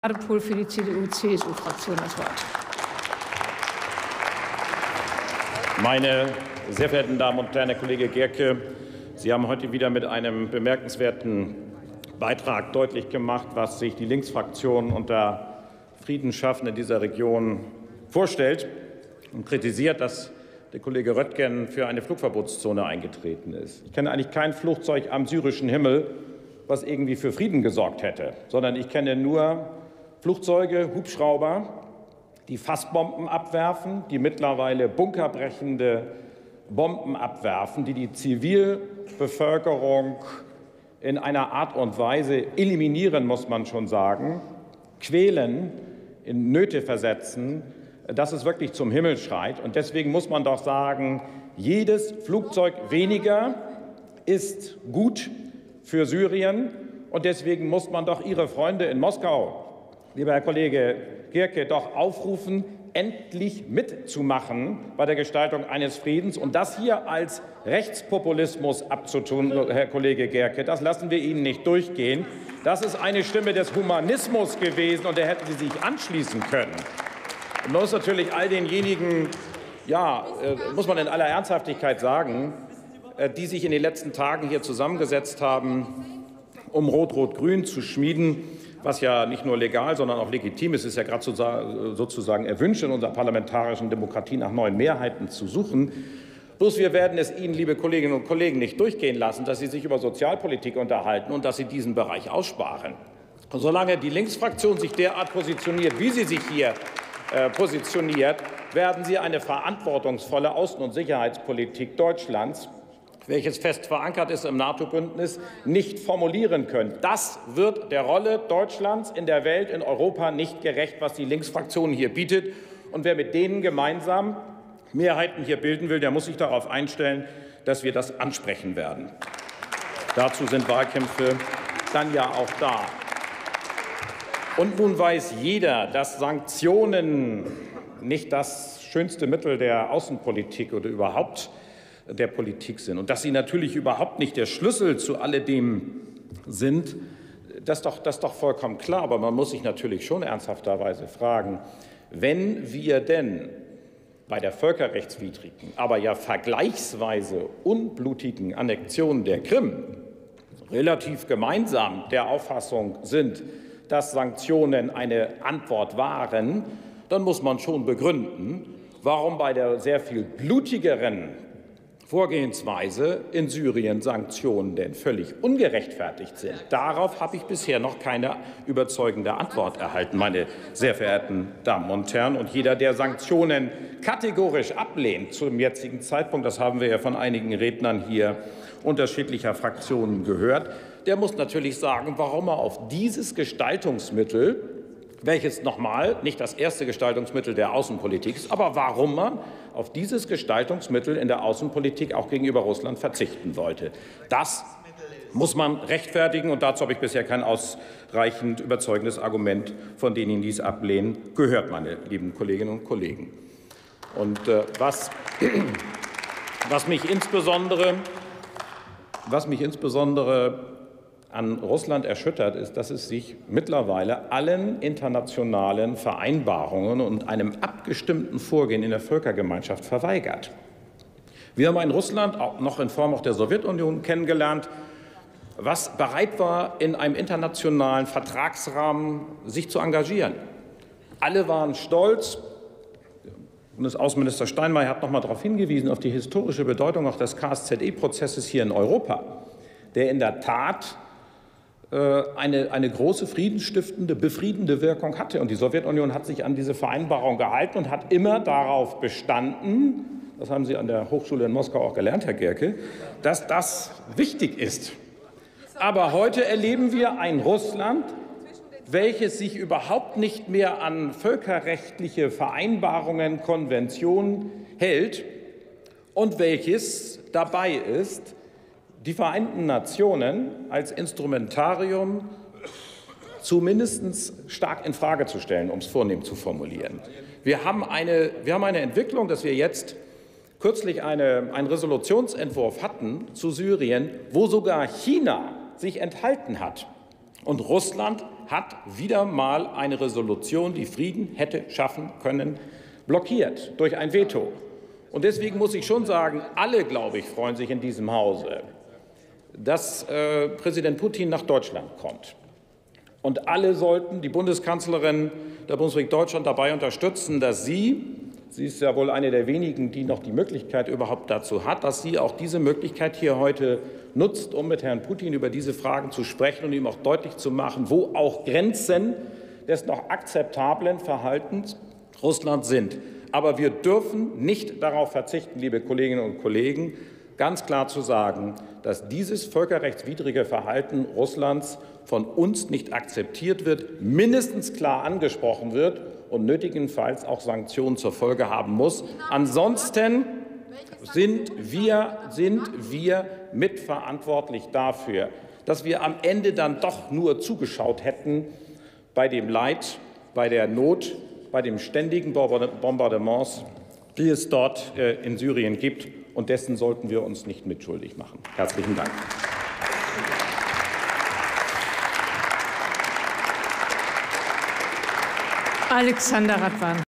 Pohl für die CDU-CSU-Fraktion das Wort. Meine sehr verehrten Damen und Herren, Herr Kollege Gerke, Sie haben heute wieder mit einem bemerkenswerten Beitrag deutlich gemacht, was sich die Linksfraktion unter Frieden schaffen in dieser Region vorstellt, und kritisiert, dass der Kollege Röttgen für eine Flugverbotszone eingetreten ist. Ich kenne eigentlich kein Flugzeug am syrischen Himmel, was irgendwie für Frieden gesorgt hätte, sondern ich kenne nur Flugzeuge, Hubschrauber, die Fassbomben abwerfen, die mittlerweile bunkerbrechende Bomben abwerfen, die die Zivilbevölkerung in einer Art und Weise eliminieren, muss man schon sagen, quälen, in Nöte versetzen, dass es wirklich zum Himmel schreit. Und deswegen muss man doch sagen, jedes Flugzeug weniger ist gut für Syrien. Und deswegen muss man doch Ihre Freunde in Moskau, lieber Herr Kollege Gerke, doch aufrufen, endlich mitzumachen bei der Gestaltung eines Friedens. Und das hier als Rechtspopulismus abzutun, Herr Kollege Gerke, das lassen wir Ihnen nicht durchgehen. Das ist eine Stimme des Humanismus gewesen, und der hätten Sie sich anschließen können. Und man muss natürlich all denjenigen, muss man in aller Ernsthaftigkeit sagen, die sich in den letzten Tagen hier zusammengesetzt haben, um Rot-Rot-Grün zu schmieden, was ja nicht nur legal, sondern auch legitim ist. Es ist ja gerade sozusagen erwünscht, in unserer parlamentarischen Demokratie nach neuen Mehrheiten zu suchen. Bloß wir werden es Ihnen, liebe Kolleginnen und Kollegen, nicht durchgehen lassen, dass Sie sich über Sozialpolitik unterhalten und dass Sie diesen Bereich aussparen. Und solange die Linksfraktion sich derart positioniert, wie sie sich hier positioniert, werden Sie eine verantwortungsvolle Außen- und Sicherheitspolitik Deutschlands, welches fest verankert ist im NATO-Bündnis, nicht formulieren können. Das wird der Rolle Deutschlands in der Welt, in Europa nicht gerecht, was die Linksfraktion hier bietet. Und wer mit denen gemeinsam Mehrheiten hier bilden will, der muss sich darauf einstellen, dass wir das ansprechen werden. Dazu sind Wahlkämpfe dann ja auch da. Und nun weiß jeder, dass Sanktionen nicht das schönste Mittel der Außenpolitik oder überhaupt der Politik sind und dass sie natürlich überhaupt nicht der Schlüssel zu alledem sind. Das ist doch vollkommen klar. Aber man muss sich natürlich schon ernsthafterweise fragen, wenn wir denn bei der völkerrechtswidrigen, aber ja vergleichsweise unblutigen Annexion der Krim relativ gemeinsam der Auffassung sind, dass Sanktionen eine Antwort waren, dann muss man schon begründen, warum bei der sehr viel blutigeren Vorgehensweise in Syrien Sanktionen denn völlig ungerechtfertigt sind. Darauf habe ich bisher noch keine überzeugende Antwort erhalten, meine sehr verehrten Damen und Herren. Und jeder, der Sanktionen kategorisch ablehnt zum jetzigen Zeitpunkt, das haben wir ja von einigen Rednern hier unterschiedlicher Fraktionen gehört, der muss natürlich sagen, warum er auf dieses Gestaltungsmittel, welches nochmal nicht das erste Gestaltungsmittel der Außenpolitik ist, aber warum man auf dieses Gestaltungsmittel in der Außenpolitik auch gegenüber Russland verzichten wollte. Das muss man rechtfertigen, und dazu habe ich bisher kein ausreichend überzeugendes Argument von denen, die dies ablehnen, gehört, meine lieben Kolleginnen und Kollegen. Und was mich insbesondere an Russland erschüttert, ist, dass es sich mittlerweile allen internationalen Vereinbarungen und einem abgestimmten Vorgehen in der Völkergemeinschaft verweigert. Wir haben in Russland auch noch in Form auch der Sowjetunion kennengelernt, was bereit war, in einem internationalen Vertragsrahmen sich zu engagieren. Alle waren stolz. Bundesaußenminister Steinmeier hat noch mal darauf hingewiesen, auf die historische Bedeutung auch des KSZE-Prozesses hier in Europa, der in der Tat eine große friedensstiftende, befriedende Wirkung hatte. Und die Sowjetunion hat sich an diese Vereinbarung gehalten und hat immer darauf bestanden, das haben Sie an der Hochschule in Moskau auch gelernt, Herr Gerke, dass das wichtig ist. Aber heute erleben wir ein Russland, welches sich überhaupt nicht mehr an völkerrechtliche Vereinbarungen, Konventionen hält und welches dabei ist, die Vereinten Nationen als Instrumentarium zumindest stark in Frage zu stellen, um es vornehm zu formulieren. Wir haben eine Entwicklung, dass wir jetzt kürzlich einen Resolutionsentwurf zu Syrien, wo sogar China sich enthalten hat und Russland hat wieder mal eine Resolution, die Frieden hätte schaffen können, blockiert durch ein Veto. Und deswegen muss ich schon sagen, alle, glaube ich, freuen sich in diesem Hause, dass Präsident Putin nach Deutschland kommt. Und alle sollten die Bundeskanzlerin der Bundesrepublik Deutschland dabei unterstützen, dass sie ist ja wohl eine der wenigen, die noch die Möglichkeit überhaupt dazu hat, dass sie auch diese Möglichkeit hier heute nutzt, um mit Herrn Putin über diese Fragen zu sprechen und ihm auch deutlich zu machen, wo auch Grenzen des noch akzeptablen Verhaltens Russlands sind. Aber wir dürfen nicht darauf verzichten, liebe Kolleginnen und Kollegen, ganz klar zu sagen, dass dieses völkerrechtswidrige Verhalten Russlands von uns nicht akzeptiert wird, mindestens klar angesprochen wird und nötigenfalls auch Sanktionen zur Folge haben muss. Ansonsten sind wir mitverantwortlich dafür, dass wir am Ende dann doch nur zugeschaut hätten bei dem Leid, bei der Not, bei den ständigen Bombardements, die es dort in Syrien gibt. Und dessen sollten wir uns nicht mitschuldig machen. Herzlichen Dank. Alexander Radwan.